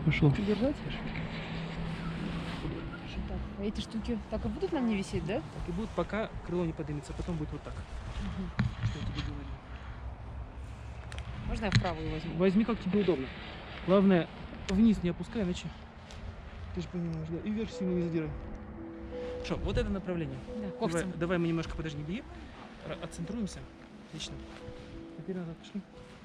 Пошел. Держать? Так, а эти штуки так и будут на мне висеть, да? Так и будет, пока крыло не поднимется, потом будет вот так. Что я тебе говорю? Можно я в правую возьму? Возьми, как тебе удобно. Главное, вниз не опускай, иначе ты же понимаешь, да. И вверх сильно не задирай. Что, вот это направление. Да, Давай, ковцем. давай мы немножко, подожди, не беги. Отцентруемся. Отлично. Теперь назад пошли.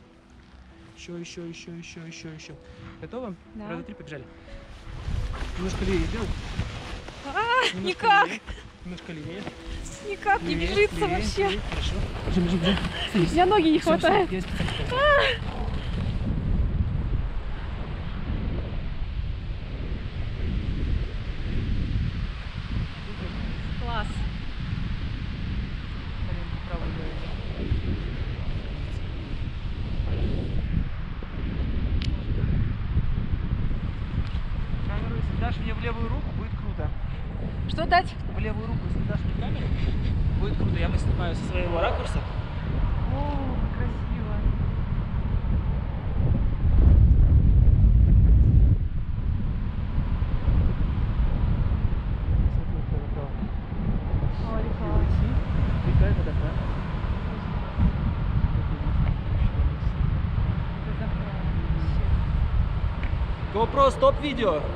Еще. Готово? Да. Раза 3, побежали. Немножко левее сделал. Немножко никак. левее. Немножко левее. Никак не Левее, бежится левее, вообще. левее. Хорошо. Бежим. У меня ноги не хватает. Я специально сказал. Класс. Коленки правой левой. Камеру, если дашь мне в левую руку, будет круто. Что дать? В левую руку, если дашь мне камеру, будет круто. Я поснимаю со своего ракурса. О, красиво. Смотри, направо. Ой, Левый класс. си, втыкай водопад. Это захват. GoPro, стоп видео!